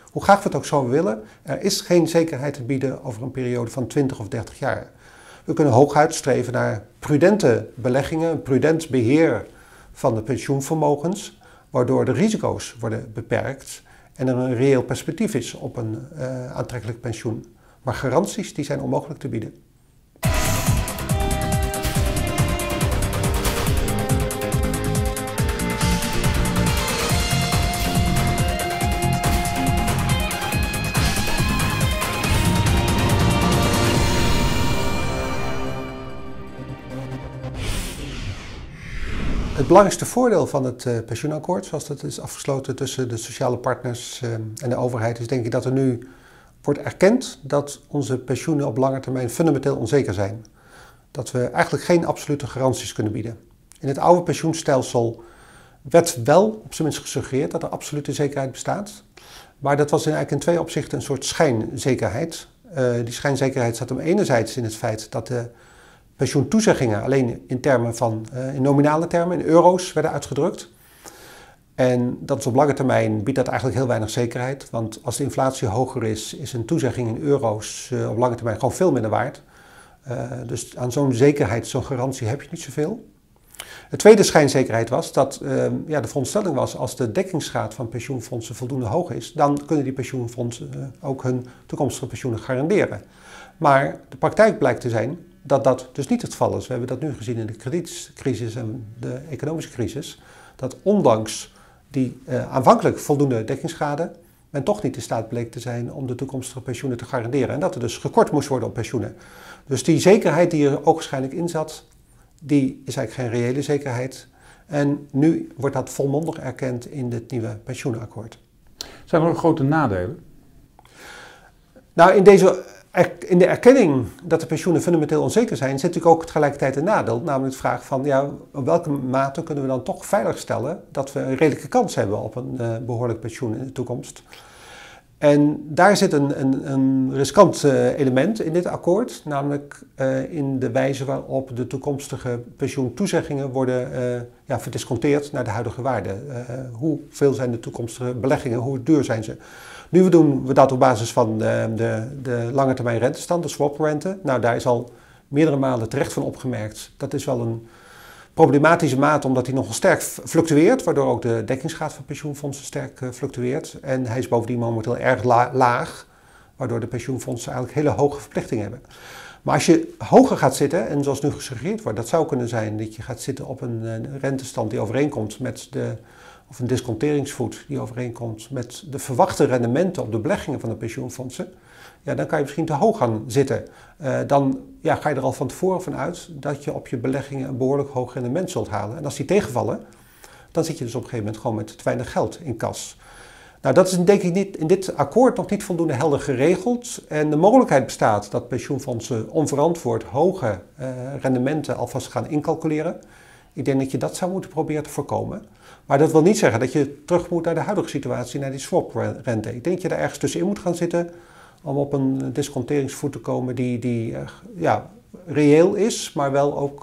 Hoe graag we het ook zo willen, er is geen zekerheid te bieden over een periode van 20 of 30 jaar. We kunnen hooguit streven naar prudente beleggingen, een prudent beheer van de pensioenvermogens, waardoor de risico's worden beperkt en er een reëel perspectief is op een aantrekkelijk pensioen. Maar garanties die zijn onmogelijk te bieden. Het belangrijkste voordeel van het pensioenakkoord, zoals dat is afgesloten tussen de sociale partners en de overheid, is denk ik dat er nu wordt erkend dat onze pensioenen op lange termijn fundamenteel onzeker zijn. Dat we eigenlijk geen absolute garanties kunnen bieden. In het oude pensioenstelsel werd wel op zijn minst gesuggereerd dat er absolute zekerheid bestaat. Maar dat was eigenlijk in twee opzichten een soort schijnzekerheid. Die schijnzekerheid zat hem enerzijds in het feit dat de pensioentoezeggingen alleen in termen van, in nominale termen, in euro's werden uitgedrukt. En dat is op lange termijn biedt dat eigenlijk heel weinig zekerheid. Want als de inflatie hoger is een toezegging in euro's op lange termijn gewoon veel minder waard. Dus aan zo'n zekerheid, zo'n garantie heb je niet zoveel. De tweede schijnzekerheid was dat de veronderstelling was, als de dekkingsgraad van pensioenfondsen voldoende hoog is, dan kunnen die pensioenfondsen ook hun toekomstige pensioenen garanderen. Maar de praktijk blijkt te zijn dat dat dus niet het geval is. We hebben dat nu gezien in de kredietcrisis en de economische crisis, dat ondanks die aanvankelijk voldoende dekkingsgraden, men toch niet in staat bleek te zijn om de toekomstige pensioenen te garanderen. En dat er dus gekort moest worden op pensioenen. Dus die zekerheid die er ook waarschijnlijk in zat, die is eigenlijk geen reële zekerheid. En nu wordt dat volmondig erkend in dit nieuwe pensioenakkoord. Zijn er ook grote nadelen? Nou, in de erkenning dat de pensioenen fundamenteel onzeker zijn, zit natuurlijk ook tegelijkertijd een nadeel. Namelijk de vraag van, ja, op welke mate kunnen we dan toch veiligstellen dat we een redelijke kans hebben op een behoorlijk pensioen in de toekomst. En daar zit een riskant element in dit akkoord, namelijk in de wijze waarop de toekomstige pensioentoezeggingen worden verdisconteerd naar de huidige waarde. Hoeveel zijn de toekomstige beleggingen, hoe duur zijn ze? Nu doen we dat op basis van de lange termijn rentestand, de swaprente. Nou, daar is al meerdere malen terecht van opgemerkt. Dat is wel een problematische maat, omdat hij nogal sterk fluctueert, waardoor ook de dekkingsgraad van pensioenfondsen sterk fluctueert. En hij is bovendien momenteel erg laag, waardoor de pensioenfondsen eigenlijk hele hoge verplichtingen hebben. Maar als je hoger gaat zitten, en zoals nu gesuggereerd wordt, dat zou kunnen zijn dat je gaat zitten op een rentestand die overeenkomt met of een disconteringsvoet die overeenkomt met de verwachte rendementen op de beleggingen van de pensioenfondsen, ja, dan kan je misschien te hoog gaan zitten. Dan ga je er al van tevoren van uit dat je op je beleggingen een behoorlijk hoog rendement zult halen. En als die tegenvallen, dan zit je dus op een gegeven moment gewoon met te weinig geld in kas. Nou, dat is denk ik niet, in dit akkoord nog niet voldoende helder geregeld. En de mogelijkheid bestaat dat pensioenfondsen onverantwoord hoge rendementen alvast gaan incalculeren. Ik denk dat je dat zou moeten proberen te voorkomen. Maar dat wil niet zeggen dat je terug moet naar de huidige situatie, naar die swaprente. Ik denk dat je daar ergens tussenin moet gaan zitten om op een disconteringsvoet te komen die reëel is, maar wel ook,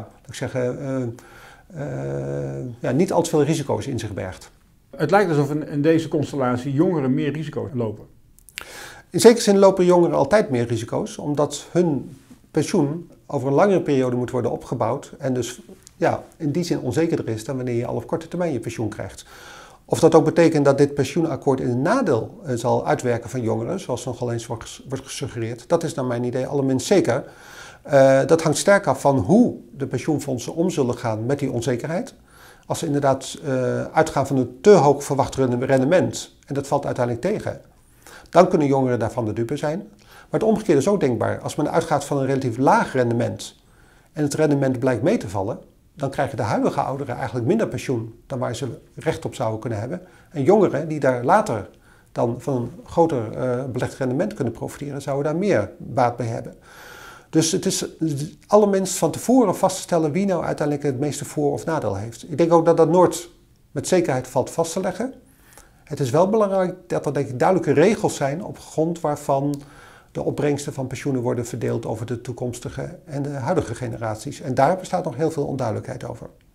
niet al te veel risico's in zich bergt. Het lijkt alsof in deze constellatie jongeren meer risico's lopen. In zekere zin lopen jongeren altijd meer risico's, omdat hun pensioen over een langere periode moet worden opgebouwd en dus in die zin onzekerder is dan wanneer je al op korte termijn je pensioen krijgt. Of dat ook betekent dat dit pensioenakkoord in een nadeel zal uitwerken van jongeren, zoals nogal eens wordt gesuggereerd, dat is naar mijn idee allerminst zeker. Dat hangt sterk af van hoe de pensioenfondsen om zullen gaan met die onzekerheid. Als ze inderdaad uitgaan van een te hoog verwacht rendement, en dat valt uiteindelijk tegen, dan kunnen jongeren daarvan de dupe zijn. Maar het omgekeerde is ook denkbaar. Als men uitgaat van een relatief laag rendement en het rendement blijkt mee te vallen, dan krijgen de huidige ouderen eigenlijk minder pensioen dan waar ze recht op zouden kunnen hebben. En jongeren die daar later dan van een groter belegd rendement kunnen profiteren, zouden daar meer baat bij hebben. Dus het is allerminst van tevoren vast te stellen wie nou uiteindelijk het meeste voor- of nadeel heeft. Ik denk ook dat dat nooit met zekerheid valt vast te leggen. Het is wel belangrijk dat er denk ik duidelijke regels zijn op grond waarvan de opbrengsten van pensioenen worden verdeeld over de toekomstige en de huidige generaties. En daar bestaat nog heel veel onduidelijkheid over.